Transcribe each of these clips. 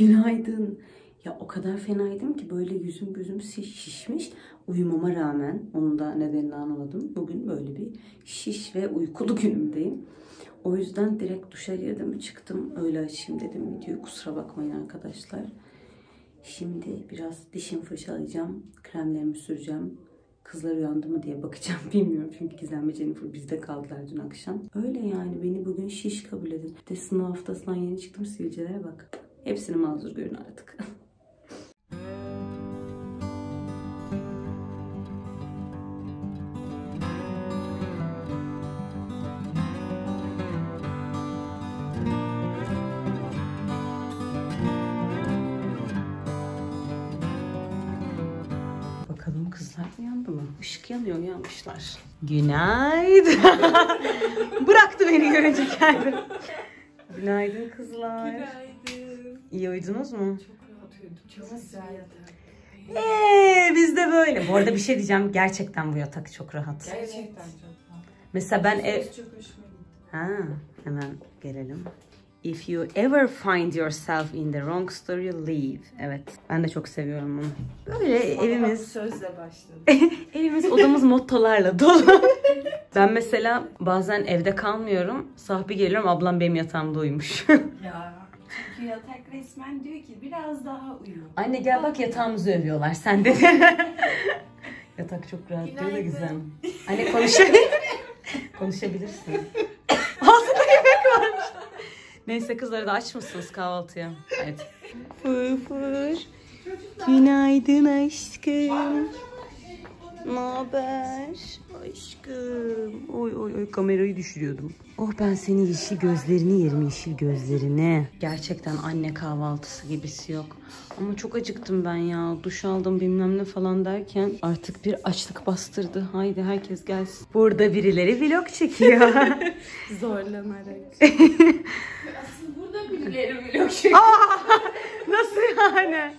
Günaydın. Ya o kadar fenaydım ki böyle yüzüm gözüm şişmiş. Uyumama rağmen, onun da nedenini anlamadım. Bugün böyle bir şiş ve uykulu günümdeyim. O yüzden direkt duşa girdim, çıktım. Öyle açayım dedim videoyu. Kusura bakmayın arkadaşlar. Şimdi biraz dişimi fırçalayacağım. Kremlerimi süreceğim. Kızlar uyandı mı diye bakacağım, bilmiyorum. Çünkü Gizem ve Jennifer bizde kaldılar dün akşam. Öyle yani, beni bugün şiş kabul edin. Bir de sınav haftasından yeni çıktım, sivilcelere bak. Hepsini mazur görün artık. Bakalım kızlar uyandı mı? Işık yanıyor, uyanmışlar. Günaydın. Bıraktı beni görünce kendini. Günaydın kızlar. Günaydın. İyi uyudunuz mu? Çok rahat uyudum. Çok güzel. Biz de böyle. Bu arada bir şey diyeceğim. Gerçekten bu yatak çok rahat. Gerçekten çok rahat. Mesela ben Çok hoşuma gitti. Ha, hemen gelelim. If you ever find yourself in the wrong story, leave. Evet. Ben de çok seviyorum bunu. Böyle evimiz. Sözle başladı. Evimiz, odamız mottolarla dolu. Ben mesela bazen evde kalmıyorum. Sahibi geliyorum, ablam benim yatağımda uyumuş. Ya. Çünkü yatak resmen diyor ki biraz daha uyu. Anne gel bak, yatağımızı övüyorlar. Sen de. Yatak çok rahat diyor da güzel. Anne konuşabilirsin. Ağzında yemek varmış. Neyse kızları da aç mısınız kahvaltıya? Evet. Fır. Günaydın aşkım. Ne haber? Aşkım. Oy kamerayı düşürüyordum. Oh, ben senin yeşil gözlerini yerim, yeşil gözlerini. Gerçekten anne kahvaltısı gibisi yok. Ama çok acıktım ben ya. Duş aldım bilmem ne falan derken artık bir açlık bastırdı. Haydi herkes gelsin. Burada birileri vlog çekiyor. Zorlanarak. Aslında burada birileri vlog çekiyor. Nasıl yani?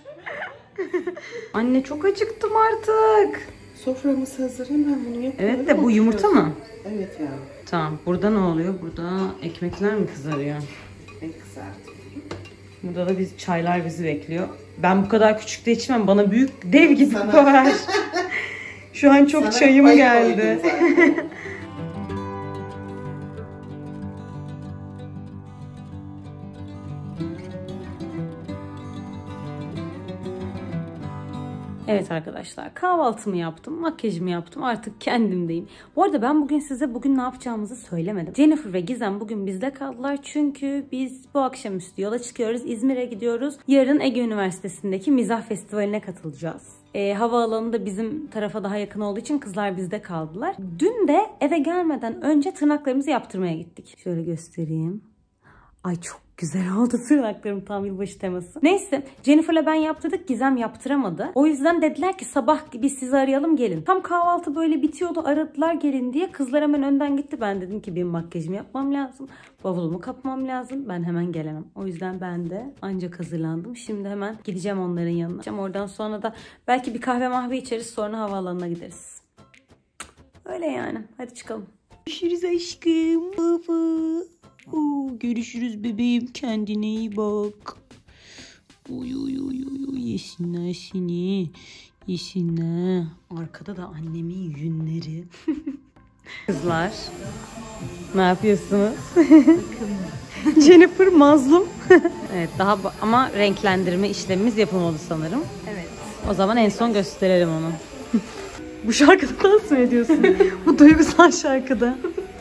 Anne çok acıktım artık. Soframız hazır, hemen bunu yapalım. Evet de bu yumurta mı? Evet ya. Tamam. Burada ne oluyor? Burada ekmekler mi kızarıyor? Ekmek kızartıyor. Burada da çaylar bizi bekliyor. Ben bu kadar küçük de içmem. Bana büyük dev gibi var. Şu an çok çayım geldi. Evet arkadaşlar, kahvaltımı yaptım, makyajımı yaptım, artık kendimdeyim. Bu arada ben bugün ne yapacağımızı söylemedim. Jennifer ve Gizem bugün bizde kaldılar çünkü biz bu akşamüstü yola çıkıyoruz, İzmir'e gidiyoruz. Yarın Ege Üniversitesi'ndeki Mizah Festivali'ne katılacağız. Havaalanı da bizim tarafa daha yakın olduğu için kızlar bizde kaldılar. Dün de eve gelmeden önce tırnaklarımızı yaptırmaya gittik. Şöyle göstereyim. Ay çok güzel oldu tırnaklarım, tam yılbaşı teması. Neyse, Jennifer'la ben yaptırdık, Gizem yaptıramadı. O yüzden dediler ki sabah biz sizi arayalım gelin. Tam kahvaltı böyle bitiyordu, aradılar gelin diye. Kızlar hemen önden gitti. Ben dedim ki benim makyajımı yapmam lazım. Bavulumu kapmam lazım. Ben hemen gelemem. O yüzden ben de ancak hazırlandım. Şimdi hemen gideceğim onların yanına. Oradan sonra da belki bir kahve içeriz, sonra havaalanına gideriz. Öyle yani. Hadi çıkalım. Görüşürüz aşkım. Baba. Görüşürüz bebeğim, kendine iyi bak. Yesinler seni. Yesinler. Arkada da annemin yünleri. Kızlar, ne yapıyorsunuz? Jennifer mazlum. Evet, ama renklendirme işlemimiz yapılmadı sanırım. Evet. O zaman en son gösterelim onu. Bu şarkıda dans mı ediyorsun? Bu duygusal şarkıda.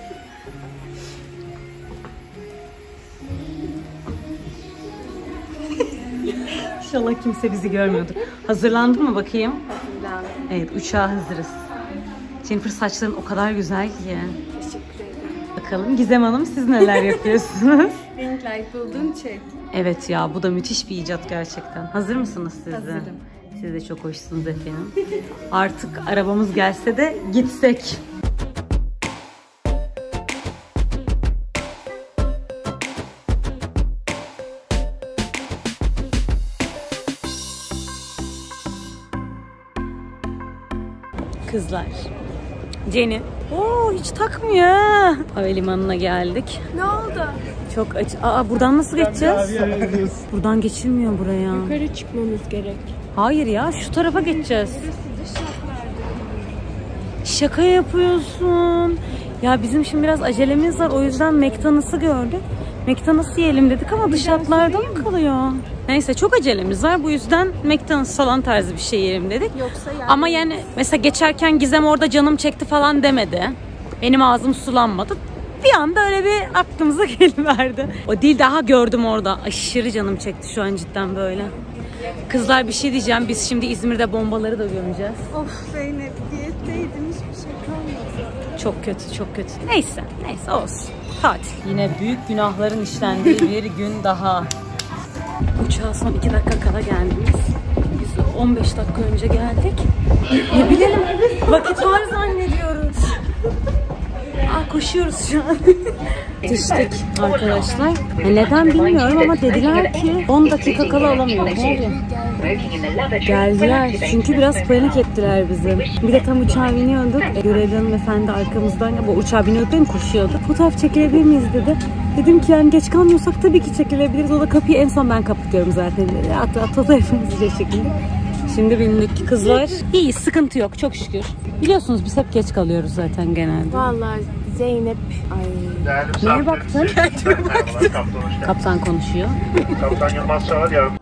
İnşallah kimse bizi görmüyordur. Hazırlandın mı bakayım? Hazırlandım. Evet, uçağa hazırız. Jennifer, saçların o kadar güzel ki. Teşekkür ederim. Bakalım Gizem Hanım, siz neler yapıyorsunuz? Ring light buldun, çek. Evet ya, bu da müthiş bir icat gerçekten. Hazır mısınız siz de? Hazırım. Siz de çok hoşsunuz efendim. Artık arabamız gelse de gitsek. Kızlar, Jenny Oo, hiç takmıyor. Havalimanına geldik. Ne oldu? Çok aç. Aa, buradan nasıl geçeceğiz? Buradan geçilmiyor buraya. Yukarı çıkmamız gerek. Hayır ya, şu tarafa geçeceğiz. Şaka yapıyorsun. Ya bizim şimdi biraz acelemiz var. O yüzden McDonald's'ı gördük. McDonald's yiyelim dedik ama dış hatlarda mı kalıyor? Neyse, çok acelemiz var. Bu yüzden McDonald's falan tarzı bir şey yiyelim dedik. Yoksa yani... Ama yani mesela geçerken Gizem orada canım çekti falan demedi. Benim ağzım sulanmadı. Bir anda öyle bir aklımıza geliverdi. O değil, daha gördüm orada. Aşırı canım çekti şu an cidden böyle. Kızlar, bir şey diyeceğim. Biz şimdi İzmir'de bombaları da göreceğiz. Of Zeynep, diyetteydim, hiçbir şey kalmadı. Çok kötü, çok kötü. Neyse olsun. Tatil. Yine büyük günahların işlendiği bir gün daha. Uçağa son 2 dakika kala geldiniz. Biz 15 dakika önce geldik. Ne bilelim, vakit var zannediyoruz. Koşuyoruz şu an. Düştük arkadaşlar. Neden bilmiyorum ama dediler ki 10 dakika kala alamıyoruz. Ne oluyor? Geldiler. Çünkü biraz panik ettiler bizi. Bir de tam uçağa biniyorduk. Görevli hanımefendi arkamızdan, bu uçağa biniyorduk değil mi? Koşuyordu. Fotoğraf çekilebilir miyiz dedi. Dedim ki yani geç kalmıyorsak tabii ki çekilebiliriz. O da kapıyı en son ben kapatıyorum zaten. Atladı hepimiz şekilde. Şimdi bindik kızlar. İyi, sıkıntı yok çok şükür. Biliyorsunuz biz hep geç kalıyoruz zaten genelde. Vallahi Zeynep. Ay. Neye baktın? Kaptan konuşuyor. Kaptan Yılmaz Çağlar yardım.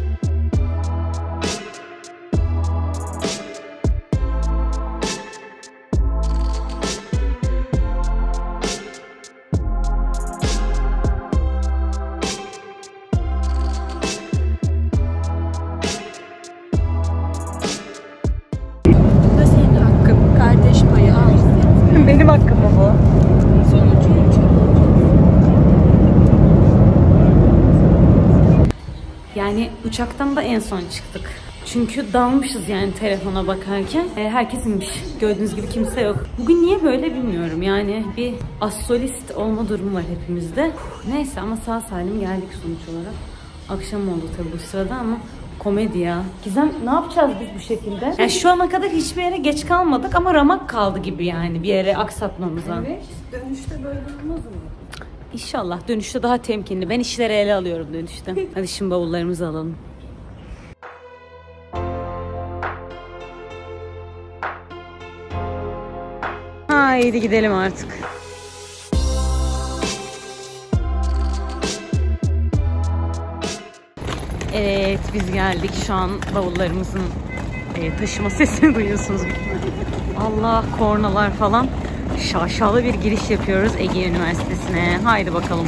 Benim hakkım mı bu? Yani uçaktan da en son çıktık. Çünkü dalmışız yani telefona bakarken. Herkes inmiş. Gördüğünüz gibi kimse yok. Bugün niye böyle bilmiyorum. Yani bir astrolist olma durumu var hepimizde. Neyse ama sağ salim geldik sonuç olarak. Akşam oldu tabii bu sırada ama komedi ya. Gizem, ne yapacağız biz bu şekilde? Yani şu ana kadar hiçbir yere geç kalmadık ama ramak kaldı gibi yani bir yere aksatmamıza. Evet, dönüşte böyle olmaz mı? İnşallah dönüşte daha temkinli. Ben işleri ele alıyorum dönüşte. Hadi şimdi bavullarımızı alalım. Haydi gidelim artık. Evet, biz geldik. Şu an bavullarımızın taşıma sesini duyuyorsunuz. Allah, kornalar falan. Şaşalı bir giriş yapıyoruz Ege Üniversitesi'ne. Haydi bakalım.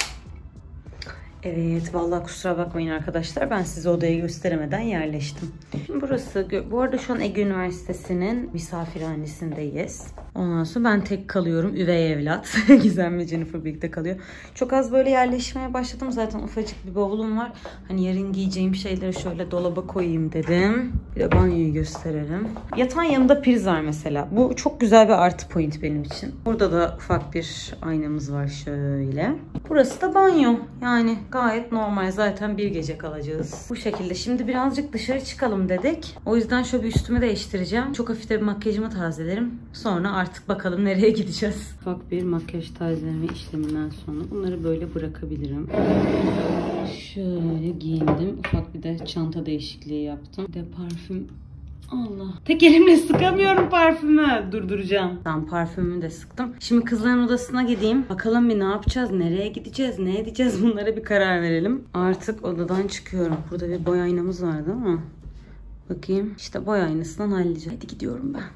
Evet, vallahi kusura bakmayın arkadaşlar. Ben size odayı gösteremeden yerleştim. Şimdi burası, bu arada şu an Ege Üniversitesi'nin misafirhanesindeyiz. Ondan sonra ben tek kalıyorum. Üvey evlat. Gizem ve Jennifer birlikte kalıyor. Çok az böyle yerleşmeye başladım. Zaten ufacık bir bavulum var. Hani yarın giyeceğim şeyleri şöyle dolaba koyayım dedim. Bir de banyoyu gösterelim. Yatağın yanında priz var mesela. Bu çok güzel bir artı point benim için. Burada da ufak bir aynamız var şöyle. Burası da banyo. Yani gayet normal. Zaten bir gece kalacağız. Bu şekilde. Şimdi birazcık dışarı çıkalım dedik. O yüzden şöyle bir üstümü değiştireceğim. Çok hafif de bir makyajımı tazelerim. Sonra artık bakalım nereye gideceğiz. Ufak bir makyaj tazeleme işleminden sonra bunları böyle bırakabilirim. Şöyle giyindim. Ufak bir de çanta değişikliği yaptım. Bir de parfüm. Allah. Tek elimle sıkamıyorum parfümü. Durduracağım. Tamam, parfümümü de sıktım. Şimdi kızların odasına gideyim. Bakalım bir ne yapacağız? Nereye gideceğiz? Ne edeceğiz? Bunlara bir karar verelim. Artık odadan çıkıyorum. Burada bir boy aynamız vardı ama. Bakayım. İşte boy aynasından halledeceğim. Hadi gidiyorum ben.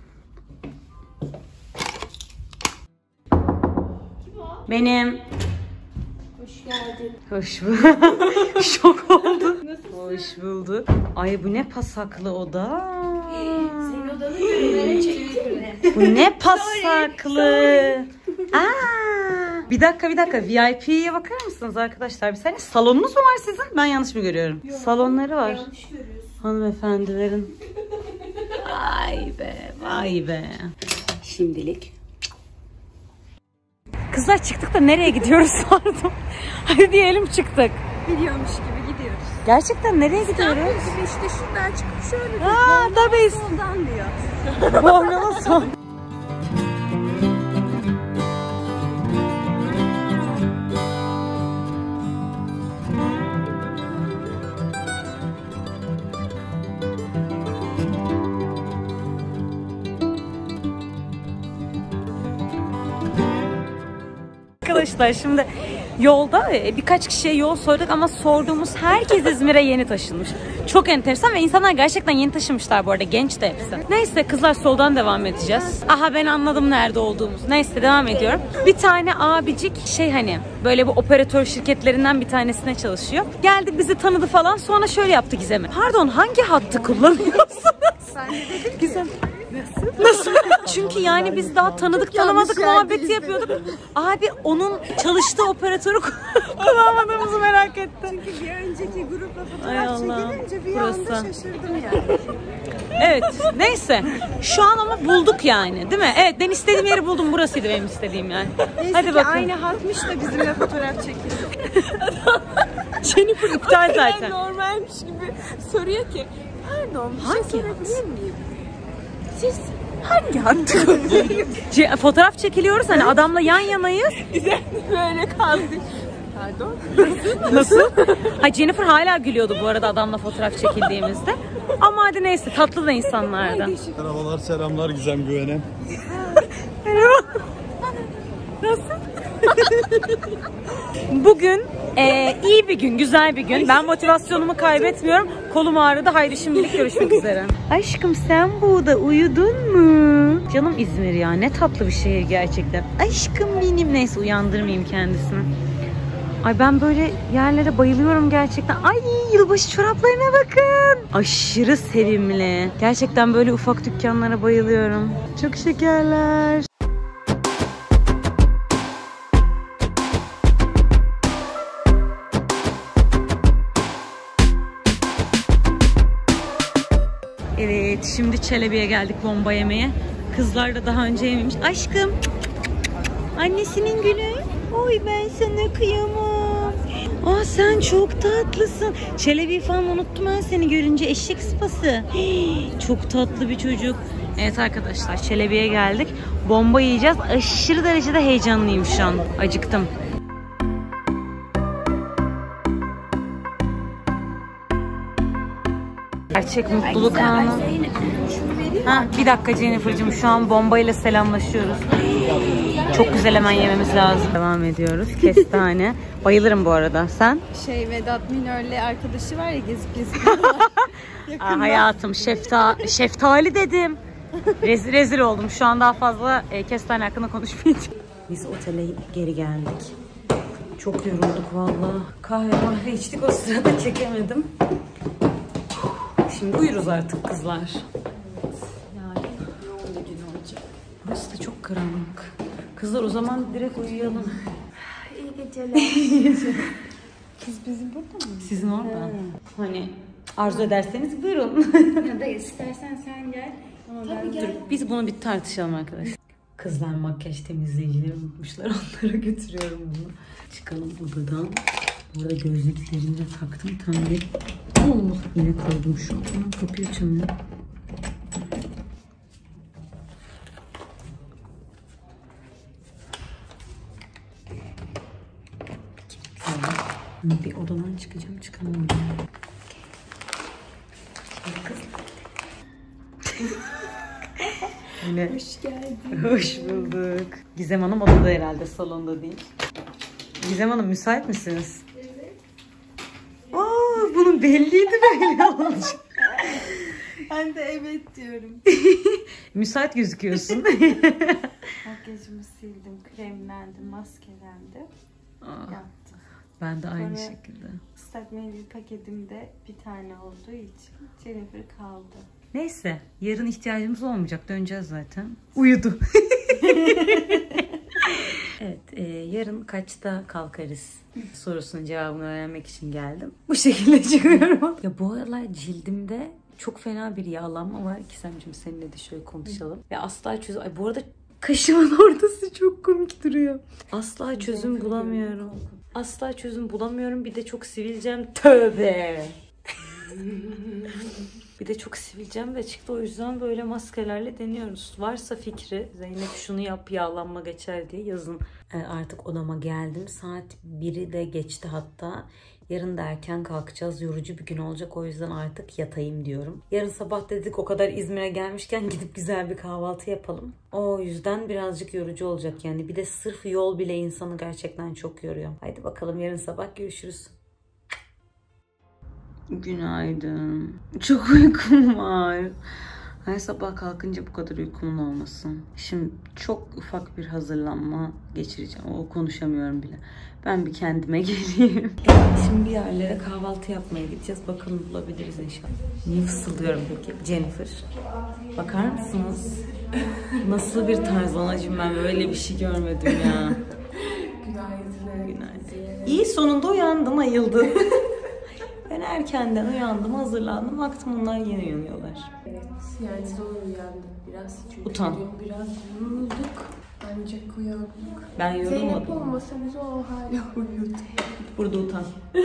Benim. Hoş geldin. Hoş bulduk. Şok oldum. Hoş bulduk. Ay bu ne pasaklı oda. Senin odanı görüntüleri çektim. Bu ne pasaklı. Aa, bir dakika. VIP'ye bakar mısınız arkadaşlar? Bir saniye. Salonunuz mu var sizin? Ben yanlış mı görüyorum? Yok, salonları var. Yanlış görüyorsun. Hanımefendilerin. Vay be. Şimdilik. Kızlar çıktık da nereye gidiyoruz pardon. Hadi diyelim çıktık. Gidiyormuş gibi gidiyoruz. Gerçekten nereye gidiyoruz? İstanbul gibi işte şuradan çıkıp şöyle. Tabii. Soldan diyor. Bornova son. arkadaşlar. Şimdi yolda birkaç kişiye yol sorduk ama sorduğumuz herkes İzmir'e yeni taşınmış. Çok enteresan ve insanlar gerçekten yeni taşınmışlar bu arada. Genç de hepsi. Neyse kızlar soldan devam edeceğiz. Aha ben anladım nerede olduğumuzu. Neyse devam ediyorum. Bir tane abicik hani böyle bu operatör şirketlerinden bir tanesine çalışıyor. Geldi bizi tanıdı falan. Sonra şöyle yaptı Gizem'e. Pardon hangi hattı kullanıyorsunuz? Sen de dedin ki. Gizem. Nasıl? Çünkü yani biz daha tanıdık tanımadık muhabbeti yapıyorduk. Abi onun çalıştığı operatörü kullanmadığımızı merak ettim. Çünkü bir önceki grupla Ay fotoğraf Allah, çekilince bir burası. anda şaşırdım yani. Evet neyse. Şu an ama bulduk yani değil mi? Evet ben istediğim yeri buldum. Burasıydı benim istediğim yani. Neyse Hadi ki bakalım. aynı hatmış da bizimle fotoğraf çekildi. Jennifer iptal zaten. Normalmiş gibi soruyor ki pardon bir Hangi şey hat? sorabilir miyim? Siz hangi hattı? Fotoğraf çekiliyoruz hani adamla yan yanayız. Güzel böyle kaldı. Pardon. Nasıl? Ha Jennifer hala gülüyordu bu arada adamla fotoğraf çekildiğimizde. Ama hadi neyse tatlı da insanlardı. Merhabalar, selamlar Gizem Güven'e. Nasıl? Bugün iyi bir gün, güzel bir gün. Ben motivasyonumu kaybetmiyorum. Kolum ağrıdı. Haydi şimdilik görüşmek üzere. Aşkım sen burada uyudun mu? Canım İzmir ya. Ne tatlı bir şehir gerçekten. Aşkım benim. Neyse uyandırmayayım kendisini. Ay ben böyle yerlere bayılıyorum gerçekten. Ay yılbaşı çoraplarına bakın. Aşırı sevimli. Gerçekten böyle ufak dükkanlara bayılıyorum. Çok şekerler. Evet, şimdi Çelebi'ye geldik bomba yemeye. Kızlar da daha önce yememiş. Aşkım, annesinin günü. Oy ben sana kıyamam. Aa sen çok tatlısın. Çelebi falan unuttum ben seni görünce eşek sıpası. Çok tatlı bir çocuk. Evet arkadaşlar Çelebi'ye geldik. Bomba yiyeceğiz. Aşırı derecede heyecanlıyım şu an. Acıktım. Gerçek mutluluk anı. Ha, bir dakika Jennifer'cığım şu an bombayla selamlaşıyoruz. Çok güzel hemen yememiz lazım. Devam ediyoruz. Kestane. Bayılırım bu arada. Sen? Vedat Minör'le arkadaşı var ya gezip Hayatım şeftali dedim. Rezil oldum. Şu an daha fazla kestane hakkında konuşmayacağım. Biz otele geri geldik. Çok yorulduk vallahi. Kahve içtik o sırada çekemedim. Şimdi uyuruz artık kızlar. Yani yoğun bir gün olacak. Burası da çok karanlık. Kızlar o zaman direkt uyuyalım. İyi geceler. Kız bizim burada mı? Sizin orada. Hani arzu ederseniz buyurun. Ya da istersen sen gel. Tabii gel. Biz bunu bir tartışalım arkadaşlar. Kızlar makyaj temizleyicileri unutmuşlar. Onlara götürüyorum bunu. Çıkalım odadan. Burada gözlüklerimi de taktım. Tam bir yine koydum şu an. Kapıyı açamıyorum. Bir odadan çıkacağım. Çıkamam. Yine. Hoş geldin. Hoş bulduk. Gizem Hanım odada herhalde, salonda değil. Gizem Hanım müsait misiniz? Evet. Aa, bunun belliydi böyle olacak. Ben de evet diyorum. Müsait gözüküyorsun. Makyajımı sildim, kremlendim, maskelendim. Yaptım. Ben de aynı Sonra şekilde. ıslak mendil paketimde bir tane olduğu için Jennifer kaldı. Neyse, yarın ihtiyacımız olmayacak. Döneceğiz zaten. Uyudu. Evet, yarın kaçta kalkarız sorusunun cevabını öğrenmek için geldim. Bu şekilde çıkıyorum. Ya bu aralar cildimde çok fena bir yağlanma var. Gizemciğim seninle de şöyle konuşalım. Ve asla çözüm... Ay bu arada kaşımın ortası çok komik duruyor. Asla çözüm bulamıyorum. Asla çözüm bulamıyorum. Bir de çok sivilcem. Tövbe. Bir de çok sivilcem de çıktı. O yüzden böyle maskelerle deniyoruz. Varsa fikri, Zeynep şunu yap yağlanma geçer diye yazın. Artık odama geldim. Saat 1'i de geçti hatta. Yarın da erken kalkacağız. Yorucu bir gün olacak. O yüzden artık yatayım diyorum. Yarın sabah dedik o kadar İzmir'e gelmişken gidip güzel bir kahvaltı yapalım. O yüzden birazcık yorucu olacak yani. Bir de sırf yol bile insanı gerçekten çok yoruyor. Haydi bakalım yarın sabah görüşürüz. Günaydın. Çok uykum var. Her sabah kalkınca bu kadar uykumun olmasın. Şimdi çok ufak bir hazırlanma geçireceğim. O konuşamıyorum bile. Ben bir kendime geleyim. Şimdi bir yerlere kahvaltı yapmaya gideceğiz. Bakalım bulabiliriz inşallah. Niye fısıldıyorum peki? Jennifer. Bakar mısınız? Nasıl bir tarz anacığım, ben böyle bir şey görmedim ya. Günaydın. Günaydın. İyi, sonunda uyandım, ayıldım. Ben erkenden uyandım, hazırlandım. Baktım onlar yeni uyanıyorlar. Evet, yani zor uyandık biraz. Çünkü Utan. Biraz yorulduk. Ancak uyandık. Ben yorulmadım. Zeynep olmasa biz o hala uyuyorduk. Burada utan.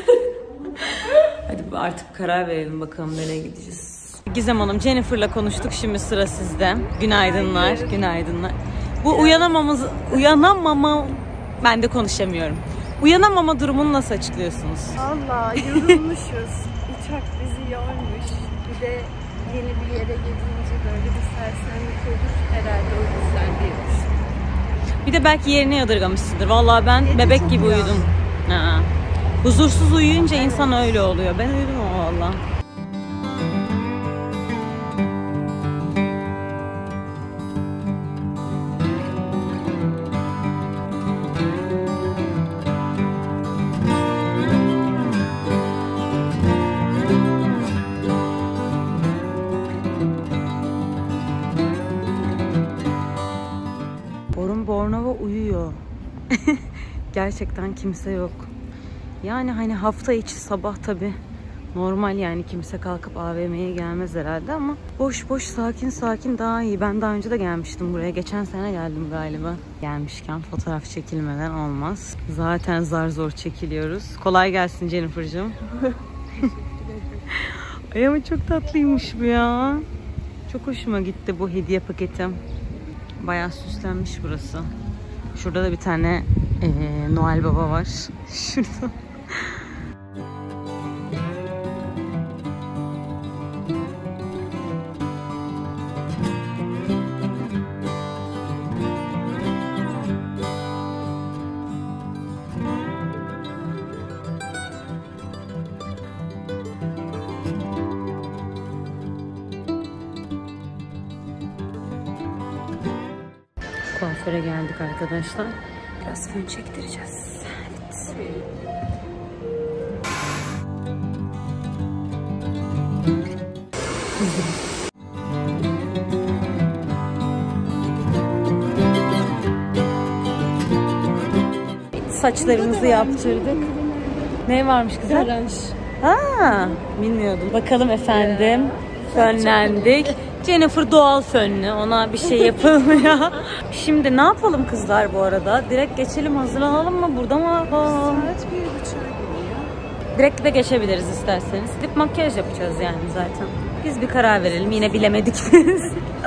Hadi artık karar verelim bakalım nereye gideceğiz. Gizem Hanım, Jennifer'la konuştuk. Şimdi sıra sizde. Günaydınlar. Günaydınlar. Bu uyanamama... Ben de konuşamıyorum. Uyanamama durumunu nasıl açıklıyorsunuz? Allah, yorulmuşuz. Uçak bizi yormuş. Bir de yeni bir yere gidince böyle bir sersemlik olur. Herhalde o yüzden diyormuş. Bir de belki yerine yadırgamışsındır. Vallahi ben Gece bebek çok gibi uyandım. uyudum. Ha. Huzursuz uyuyunca insan öyle oluyor. Ben uyudum ama vallahi. Bornova uyuyor. Gerçekten kimse yok. Yani hani hafta içi sabah tabi normal, yani kimse kalkıp AVM'ye gelmez herhalde ama boş boş sakin sakin daha iyi. Ben daha önce de gelmiştim buraya. Geçen sene geldim galiba. Gelmişken fotoğraf çekilmeden olmaz. Zaten zar zor çekiliyoruz. Kolay gelsin Jennifer'cığım. Ay ama çok tatlıymış bu ya. Çok hoşuma gitti bu hediye paketim. Bayağı süslenmiş burası. Şurada da bir tane Noel Baba var. Şurada. Kuaföre geldik arkadaşlar. Biraz fön çektireceğiz. Evet. Saçlarımızı yaptırdık. Ne varmış kızlar? Garaj. Ha, bilmiyordum. Bakalım efendim. Fönlendik. Jennifer doğal fönlü. Ona bir şey yapılmıyor. Şimdi ne yapalım kızlar bu arada? Direkt geçelim, hazırlanalım mı? Burada mı? Saat 1.30'a geliyor. Direkt de geçebiliriz isterseniz. Dip makyaj yapacağız yani zaten. Biz bir karar verelim. Yine bilemedik biz.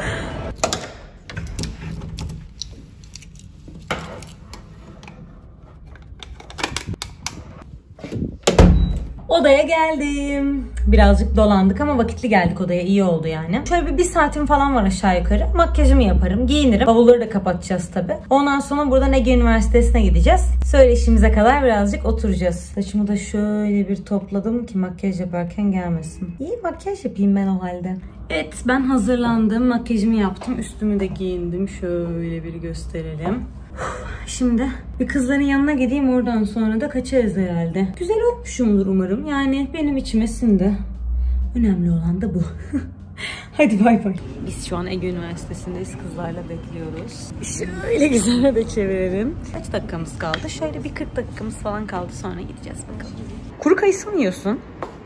Odaya geldim. Birazcık dolandık ama vakitli geldik odaya. İyi oldu yani. Şöyle bir saatim falan var aşağı yukarı. Makyajımı yaparım, giyinirim. Bavulları da kapatacağız tabii. Ondan sonra buradan Ege Üniversitesi'ne gideceğiz. Söyleşimize kadar birazcık oturacağız. Saçımı da şöyle bir topladım ki makyaj yaparken gelmesin. İyi makyaj yapayım ben o halde. Evet, ben hazırlandım. Makyajımı yaptım. Üstümü de giyindim. Şöyle bir gösterelim. Şimdi bir kızların yanına gideyim, oradan sonra da kaçarız herhalde. Güzel olmuşumdur umarım. Yani benim içime sindi. Önemli olan da bu. Hadi bay bay. Biz şu an Ege Üniversitesi'ndeyiz. Kızlarla bekliyoruz. Şöyle güzel de çevirelim. Kaç dakikamız kaldı? Şöyle bir 40 dakikamız falan kaldı. Sonra gideceğiz bakalım. Kuru kayısı mı yiyorsun?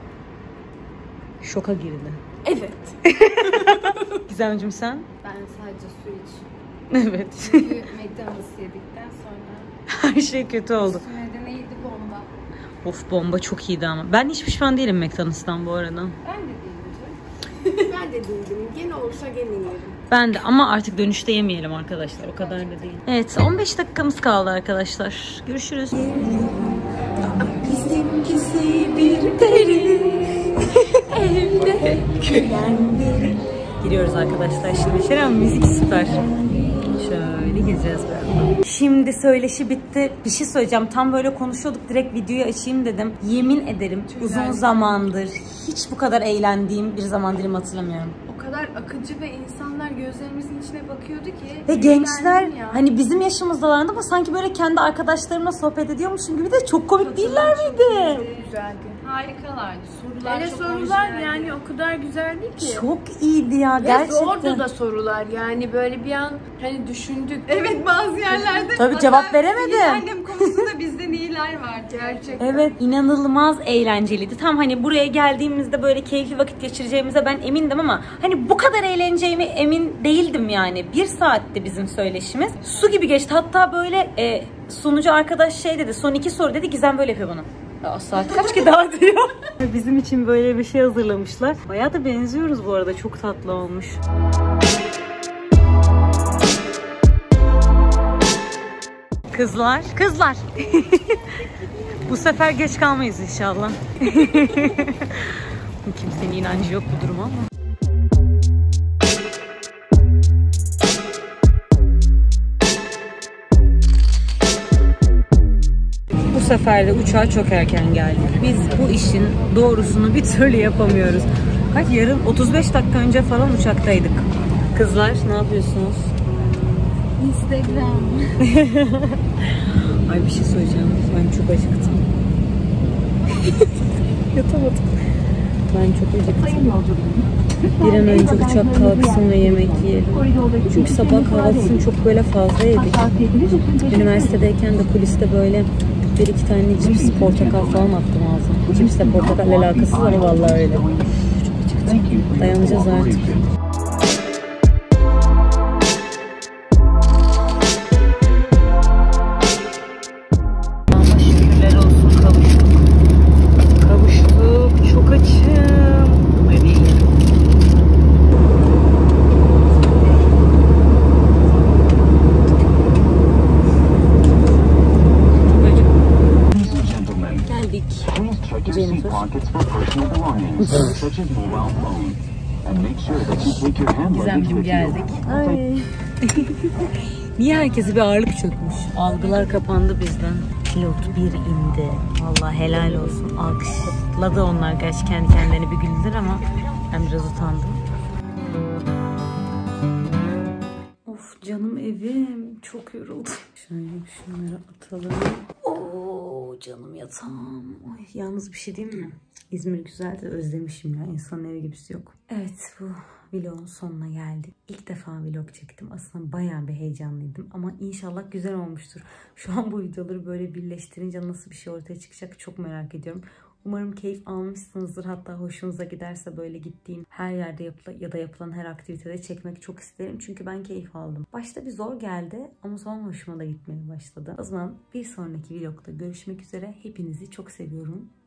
Şoka girdi. Evet. Gizemciğim sen? Ben sadece su içiyorum. Evet. Çünkü McDonald's yedikten sonra Her şey kötü oldu. üstüne de neydi, bomba. Of, bomba çok iyiydi ama. Ben hiç pişman değilim McDonald's'tan bu arada. Ben de değilim. Ben de değilim. Gene olsa gene yerim. Ben de, ama artık dönüşte yemeyelim arkadaşlar. O kadar da değil. Evet, 15 dakikamız kaldı arkadaşlar. Görüşürüz. Bizim İkisi bir deri. Evde gülen biri. Giriyoruz arkadaşlar şimdi içeri ama müzik süper. Şöyle gireceğiz beraber. Şimdi söyleşi bitti. Bir şey söyleyeceğim. Tam böyle konuşuyorduk. Direkt videoyu açayım dedim. Yemin ederim uzun zamandır hiç bu kadar eğlendiğim bir zaman dilimi hatırlamıyorum. O kadar akıcı ve insanlar gözlerimizin içine bakıyordu ki. Ve gençler hani bizim yaşımızdalardı ama sanki böyle kendi arkadaşlarımla sohbet ediyormuşum gibi de çok komik değiller miydi? Çok güzeldi. Harikalardı. Sorular Hele çok sorular orijinaldi. yani o kadar güzeldi ki. Çok iyiydi ya Ve gerçekten. zordu da sorular yani böyle bir an hani düşündük. Evet bazı yerlerde. Tabii cevap veremedim. Annem konusunda bizden iyiler var gerçekten. Evet, inanılmaz eğlenceliydi. Tam hani buraya geldiğimizde böyle keyifli vakit geçireceğimize ben emindim ama hani bu kadar eğleneceğime emin değildim yani. 1 saatti bizim söyleşimiz. Su gibi geçti. Hatta böyle sunucu arkadaş şey dedi. Son 2 soru dedi. Gizem böyle yapıyor bana. Ya saat kaç ki daha diyor. Bizim için böyle bir şey hazırlamışlar. Bayağı da benziyoruz bu arada. Çok tatlı olmuş. Kızlar. Bu sefer geç kalmayız inşallah. Kimsenin inancı yok bu duruma ama. Bu sefer de uçağa çok erken geldik. Biz bu işin doğrusunu bir türlü yapamıyoruz. Yarın 35 dakika önce falan uçaktaydık. Kızlar ne yapıyorsunuz? Instagram. Ay bir şey söyleyeceğim. Ben çok acıktım. Yatamadım. Ben çok acıktım. Bir an önce uçak kalksın ve yemek yiyelim. Çünkü sabah kahvaltısını çok böyle fazla yedik. Üniversitedeyken de kuliste böyle 1-2 tane cips, portakal falan attım ağzıma. Cipsle portakal alakasız ama vallahi öyle. Çok acıktım. Dayanacağız artık. Çok açım. Hadi yiyelim. Geldik. Jennifer. Gizemciğim geldik. Ay. Niye herkese bir ağırlık çökmüş? Algılar kapandı bizden. Pilot bir indi. Vallahi helal olsun. Alkışladı onlar. Gerçi kendi kendilerine bir güldüler ama ben biraz utandım. Of canım evim. Çok yoruldum. Şöyle şunları atalım. Oo canım yatağım. Ay, yalnız bir şey diyeyim mi? İzmir güzel de özlemişim ya. İnsanın evi gibisi yok. Evet bu vlogun sonuna geldik. İlk defa vlog çektim. Aslında bayağı bir heyecanlıydım. Ama inşallah güzel olmuştur. Şu an bu videoları böyle birleştirince nasıl bir şey ortaya çıkacak çok merak ediyorum. Umarım keyif almışsınızdır. Hatta hoşunuza giderse böyle gittiğim her yerde ya da yapılan her aktivitede çekmek çok isterim. Çünkü ben keyif aldım. Başta bir zor geldi ama sonra hoşuma da gitmeye başladı. O zaman bir sonraki vlogda görüşmek üzere. Hepinizi çok seviyorum.